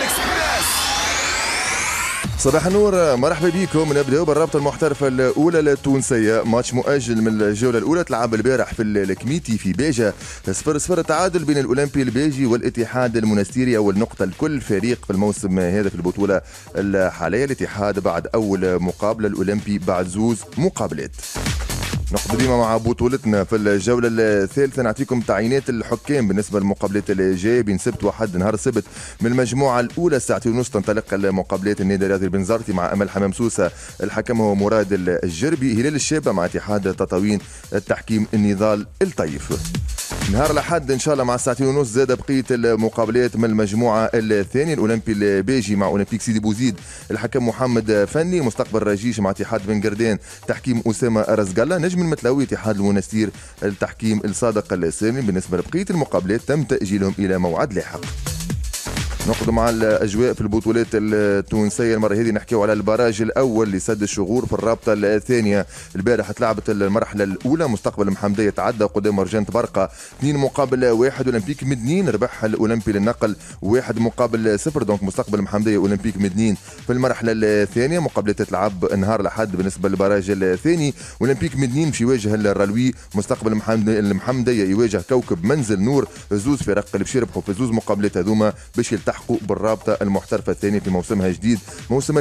صباح النور، مرحبا بكم. نبداو بالرابطه المحترفه الاولى التونسيه. ماتش مؤجل من الجوله الاولى تلعب البارح في الكميتي في بيجا. 0-0 تعادل بين الاولمبي البيجي والاتحاد المنستيري. اول نقطه لكل فريق في الموسم هذا في البطوله الحاليه. الاتحاد بعد اول مقابله، الاولمبي بعد زوز مقابلات. نقضي ديما مع بطولتنا في الجولة الثالثة. نعطيكم تعيينات الحكام بالنسبة للمقابلات اللي جاية بين سبت وحد. نهار السبت من المجموعة الأولى الساعة 2:30 تنطلق المقابلات. النادي الرياضي البنزرتي مع أمل حمام سوسة، الحكم هو مراد الجربي. هلال الشابة مع اتحاد تطاوين، التحكيم النضال الطيف. نهار الأحد إن شاء الله مع الساعتين ونص زاد بقية المقابلات من المجموعة الثانية. الأولمبي البيجي مع أولمبيك سيدي بوزيد، الحكم محمد فني. مستقبل رجيش مع اتحاد بن قردان، تحكيم أسامة رزقلة. نجم المتلاوي اتحاد المنستير، التحكيم الصادق السامي. بالنسبة لبقية المقابلات تم تأجيلهم إلى موعد لاحق. نقضوا مع الاجواء في البطولات التونسيه. المره هذه نحكيو على البراج الاول لسد الشغور في الرابطه الثانيه. البارح تلعبت المرحله الاولى. مستقبل محمديه تعدى قدام مرجان برقه 2-1. اولمبيك مدنين ربح الاولمبي للنقل 1-0. دونك مستقبل محمديه اولمبيك مدنين في المرحله الثانيه. مقابلات تلعب نهار الاحد بالنسبه للبراج الثاني. اولمبيك مدنين باش يواجه الرلوي. مستقبل المحمديه يواجه كوكب منزل نور. زوز فرق اللي باش يربحوا في زوز مقابلات هذوما باش يلتحقوا بالرابطة المحترفة الثانية في موسمها الجديد، موسم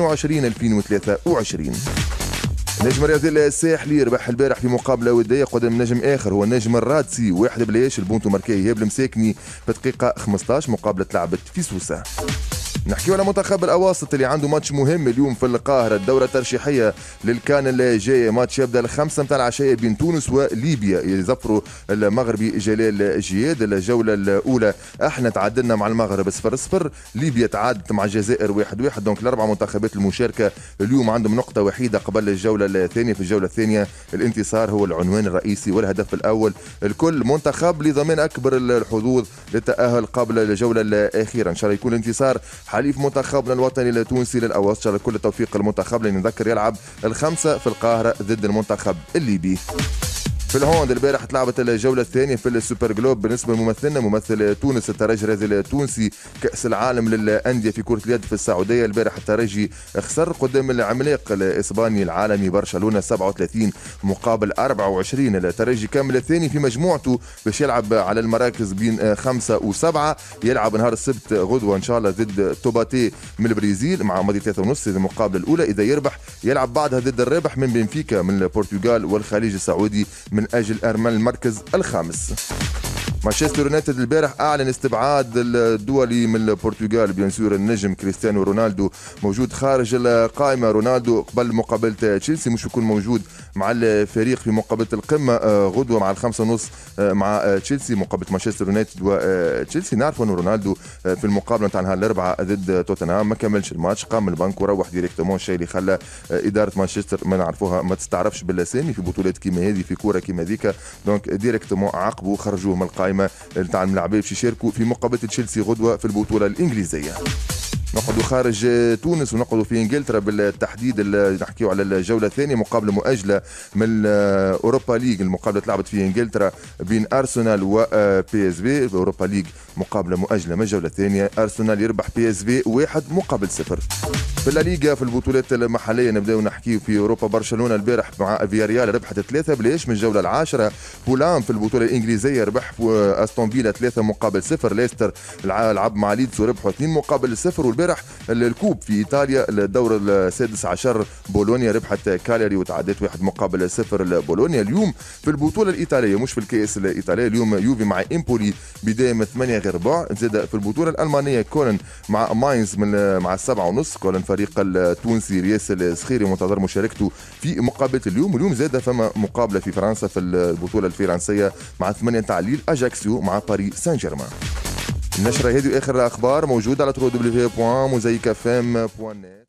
2022-2023. النجم الرياضي الساحلي ربح البارح في مقابلة ودية قدام نجم آخر هو النجم الرادسي 1-0. البونتو ماركي ايهاب المساكني في دقيقة 15. مقابلة لعبت في سوسة. نحكيو على منتخب الاواسط اللي عنده ماتش مهم اليوم في القاهره. الدوره الترشيحيه للكان الجايه. ماتش يبدا 5 متاع العشيه بين تونس وليبيا. يظفروا المغربي جلال جياد. الجوله الاولى احنا تعادلنا مع المغرب 0-0. ليبيا تعادلت مع الجزائر 1-1. دونك الاربع منتخبات المشاركه اليوم عندهم نقطه وحيده قبل الجوله الثانيه. في الجوله الثانيه الانتصار هو العنوان الرئيسي والهدف الاول. الكل منتخب لضمان اكبر الحظوظ للتاهل قبل الجوله الاخيره. ان شاء الله يكون الانتصار حليف منتخبنا الوطني التونسي للأواسط. كل التوفيق المنتخب، لأن نذكر يلعب 5 في القاهرة ضد المنتخب الليبي. في الهوند البارح تلعبت الجولة الثانية في السوبر جلوب. بالنسبة لممثلنا ممثل تونس الترجي الرياضي التونسي، كأس العالم للأندية في كرة اليد في السعودية. البارح الترجي خسر قدام العملاق الإسباني العالمي برشلونة 37-24. الترجي كامل الثاني في مجموعته باش يلعب على المراكز بين 5 و7. يلعب نهار السبت غدوة إن شاء الله ضد توباتي من البرازيل مع ماضي 3.5 المقابلة الأولى. إذا يربح يلعب بعدها ضد الرابح من بنفيكا من البرتغال والخليج السعودي من أجل أرمال المركز الخامس. مانشستر يونايتد البارح اعلن استبعاد الدولي من البرتغال. بيان سور النجم كريستيانو رونالدو موجود خارج القائمه. رونالدو قبل مقابله تشيلسي مش يكون موجود مع الفريق في مقابله القمه غدوه مع 5:30 مع تشيلسي. مقابله مانشستر يونايتد وتشيلسي. نعرفوا ان رونالدو في المقابله نتاع نهار الاربعاء ضد توتنهام ما كملش الماتش، قام البنك وروح ديريكتومون. الشيء اللي خلى اداره مانشستر ما نعرفوها ما تستعرفش بالاسامي في بطولات كيما هذه في كوره كيما ذيك. دونك ديريكتومون عاقبوا خرجوه من القائمه نتاع الملاعبيه باش يشاركوا في مقابله تشيلسي غدوه في البطوله الانجليزيه. نقعدوا خارج تونس ونقعدوا في انجلترا بالتحديد. نحكيو على الجوله الثانيه، مقابله مؤجله من اوروبا ليج. المقابله تلعبت في انجلترا بين ارسنال وبي اس في. اوروبا ليج مقابله مؤجله من الجوله الثانيه. ارسنال يربح بي اس في 1-0. في الليغا في البطولات المحليه نبداو نحكيو في اوروبا. برشلونه البارح مع فياريال ربحت 3-0 من الجوله العاشره. فولام في البطوله الانجليزيه ربح استون فيلا 3-0. ليستر لعب مع ليدز وربحوا 2-0. والبارح الكوب في ايطاليا الدور السادس عشر بولونيا ربحت كاليري وتعدت 1-0 لبولونيا. اليوم في البطوله الايطاليه مش في الكاس الايطاليه، اليوم يوفي مع امبولي بدايه 8 زاد في البطوله الالمانيه كولن مع ماينز مع 7:30. كولن فريق التونسي رياس السخيري منتظر مشاركته في مقابله اليوم. واليوم زاد فما مقابله في فرنسا في البطوله الفرنسيه مع 8 تاع ليل اجاكسيو مع باريس سان جيرمان. النشره هذه اخر الاخبار موجوده على www.mozaikfm.net.